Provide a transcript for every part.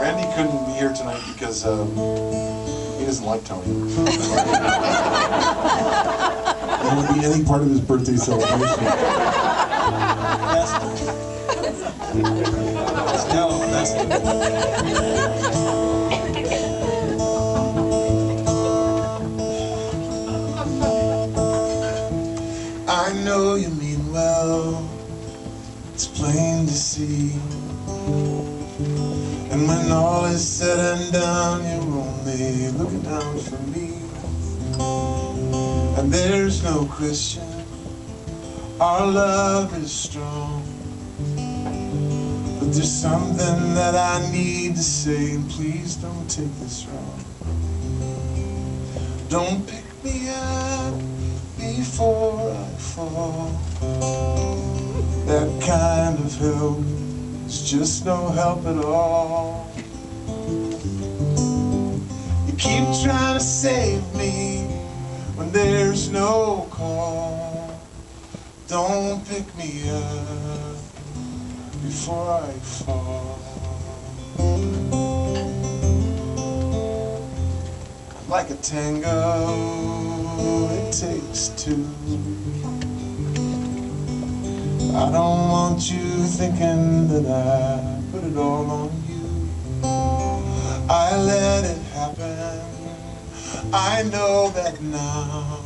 Randy couldn't be here tonight because he doesn't like Tony. That would be any part of his birthday celebration. I know you mean well, it's plain to see. And when all is said and done, you're only looking out for me. And there's no question, our love is strong. But there's something that I need to say, and please don't take this wrong. Don't pick me up before I fall. That kind of help is just no help at all. You keep trying to save me when there's no call. Don't pick me up before I fall. Like a tango, it takes two. I don't want you thinking that I put it all on you. I let it happen, I know that now.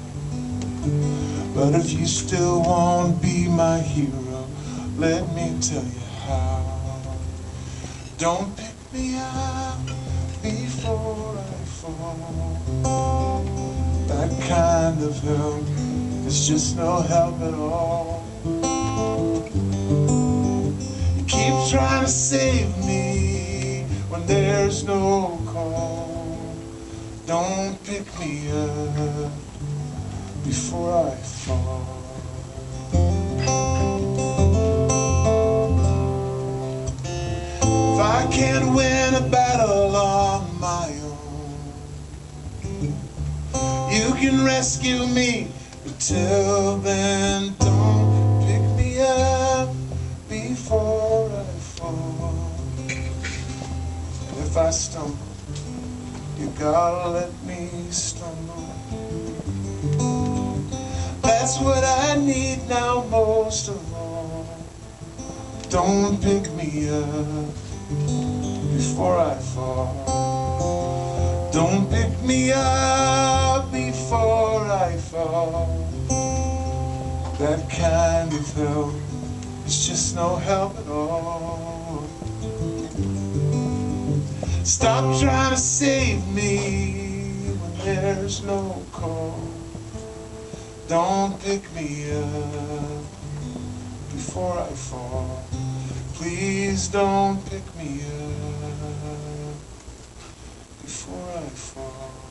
But if you still won't be my hero, let me tell you how. Don't pick me up before I fall. That kind of help is just no help at all. You keep trying to save me when there's no call. Don't pick me up before I fall. If I can't win a battle on my own, you can rescue me, but till then don't pick me up before I fall. And if I stumble, you gotta let me stumble. That's what I need now most of all. Don't pick me up before I fall. Don't pick me up before I fall. That kind of help is just no help at all. Stop trying to save me when there's no call. Don't pick me up before I fall. Please don't pick me up before I fall.